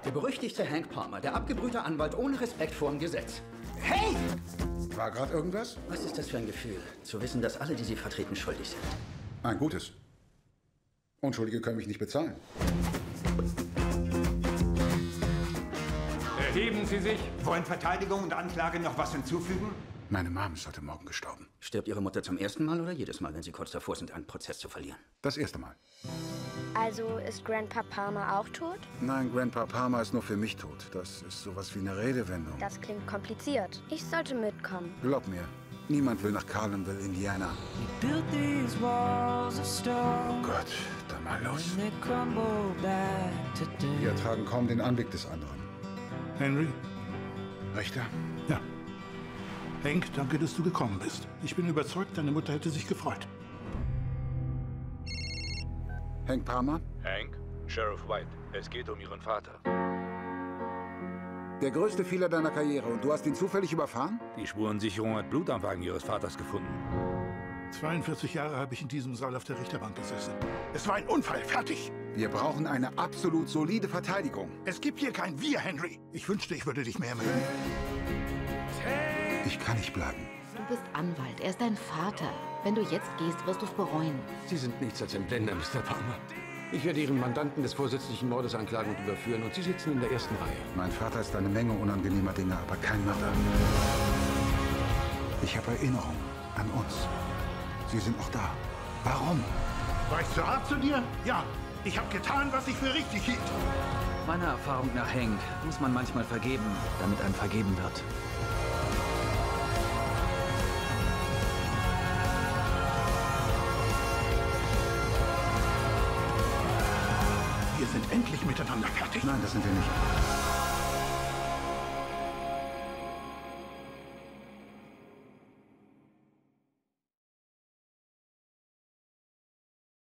Der berüchtigte Hank Palmer, der abgebrühte Anwalt ohne Respekt vor dem Gesetz. Hey! War gerade irgendwas? Was ist das für ein Gefühl, zu wissen, dass alle, die Sie vertreten, schuldig sind? Ein gutes. Unschuldige können mich nicht bezahlen. Erheben Sie sich. Wollen Verteidigung und Anklage noch was hinzufügen? Meine Mom ist heute Morgen gestorben. Stirbt Ihre Mutter zum ersten Mal oder jedes Mal, wenn Sie kurz davor sind, einen Prozess zu verlieren? Das erste Mal. Also ist Grandpa Palmer auch tot? Nein, Grandpa Palmer ist nur für mich tot. Das ist sowas wie eine Redewendung. Das klingt kompliziert. Ich sollte mitkommen. Glaub mir, niemand will nach Carlinville, Indiana. Oh Gott, dann mal los. Wir ertragen kaum den Anblick des anderen. Henry? Richter? Ja. Hank, danke, dass du gekommen bist. Ich bin überzeugt, deine Mutter hätte sich gefreut. Hank Palmer? Hank, Sheriff White. Es geht um Ihren Vater. Der größte Fehler deiner Karriere und du hast ihn zufällig überfahren? Die Spurensicherung hat Blut am Wagen Ihres Vaters gefunden. 42 Jahre habe ich in diesem Saal auf der Richterbank gesessen. Es war ein Unfall, fertig. Wir brauchen eine absolut solide Verteidigung. Es gibt hier kein Wir, Henry. Ich wünschte, ich würde dich mehr mögen. Ich kann nicht bleiben. Du bist Anwalt, er ist dein Vater. Wenn du jetzt gehst, wirst du es bereuen. Sie sind nichts als ein Blender, Mr. Palmer. Ich werde Ihren Mandanten des vorsätzlichen Mordes anklagen und überführen und Sie sitzen in der ersten Reihe. Mein Vater ist eine Menge unangenehmer Dinge, aber kein Mörder. Ich habe Erinnerungen an uns. Sie sind noch da. Warum? War ich zu hart zu dir? Ja. Ich habe getan, was ich für richtig hielt. Meiner Erfahrung nach, Hank, muss man manchmal vergeben, damit einem vergeben wird. Wir sind endlich miteinander fertig. Nein, das sind wir nicht.